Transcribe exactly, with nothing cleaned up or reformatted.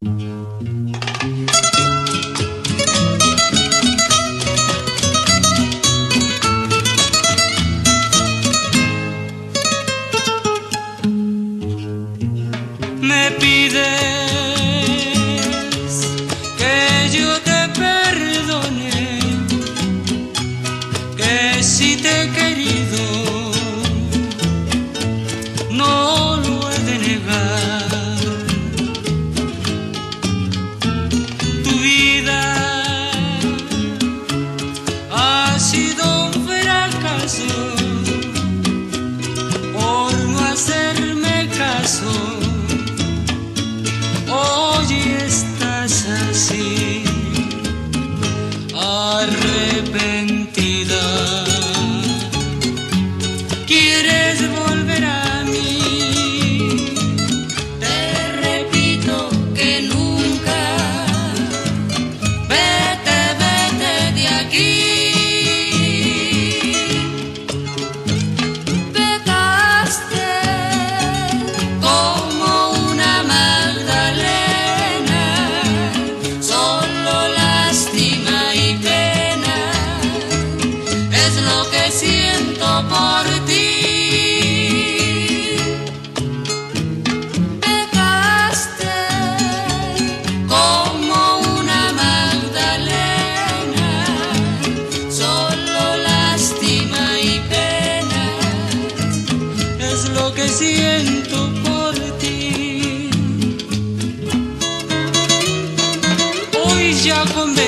Me pides que yo te perdone, que si te he querido no lo he de negar. Tu vida ha sido un fracaso por no hacerme caso. Hoy estás así, arrepentida. ¿Quieres volver a mí? Te repito que nunca. Vete, vete de aquí. Pecaste como una Magdalena, solo lástima y pena es lo que siento por ti. Pecaste como una Magdalena, solo lástima y pena Es lo que siento por ti. Hoy ya convencí